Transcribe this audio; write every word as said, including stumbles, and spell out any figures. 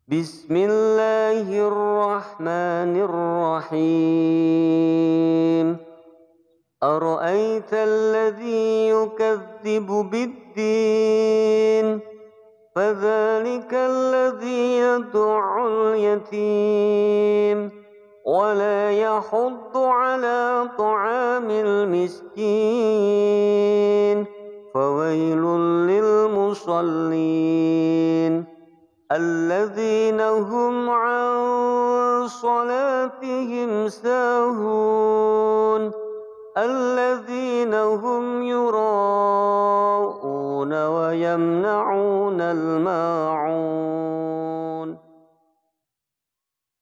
بسم الله الرحمن الرحيم أرأيت الذي يكذب بالدين فذلك الذي يدع اليتيم ولا يحض على طعام المسكين فويل للمصلين الذين هم عن صلاتهم ساهون الذين هم يراءون ويمنعون الماعون